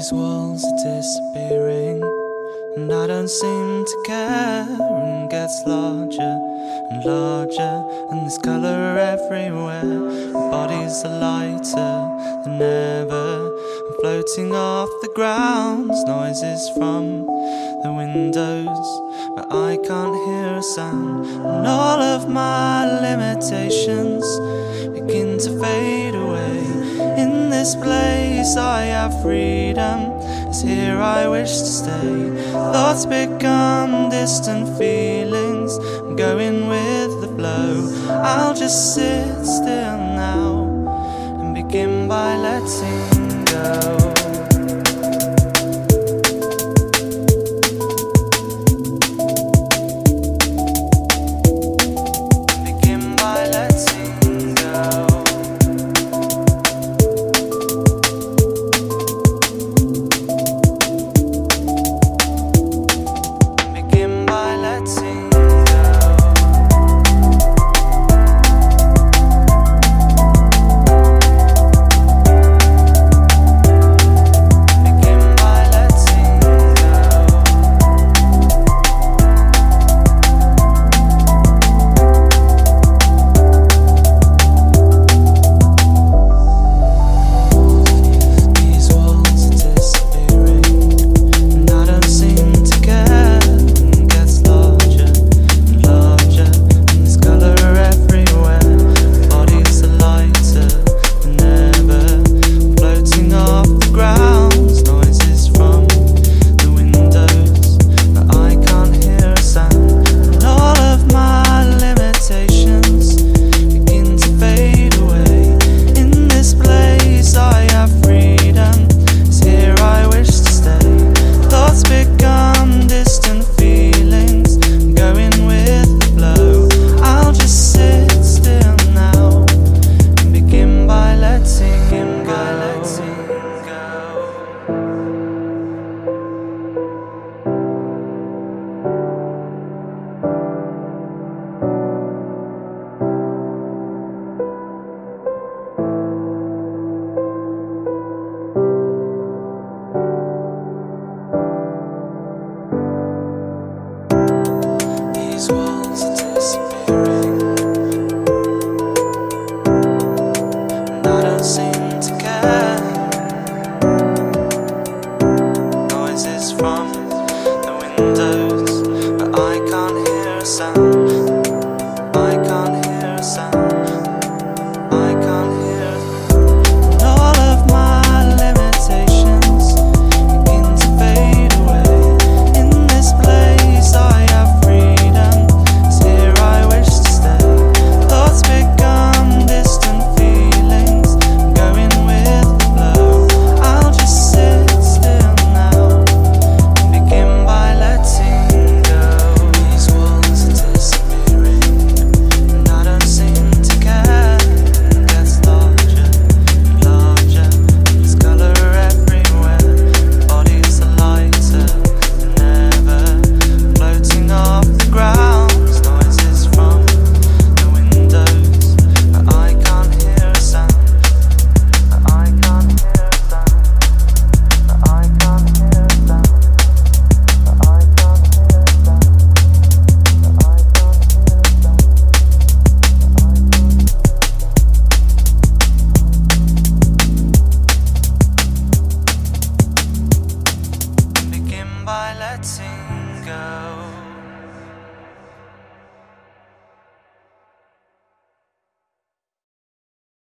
These walls are disappearing, and I don't seem to care. And gets larger and larger, and there's colour everywhere. My bodies are lighter than ever. I'm floating off the ground. Noises from the windows, but I can't hear a sound. And all of my limitations begin to fade away. In this place I have freedom, it's here I wish to stay. Thoughts become distant feelings, I'm going with the flow. I'll just sit still now and begin by letting go. These walls are disappearing, and I don't seem to care. Noises from the windows, but I can't hear a sound.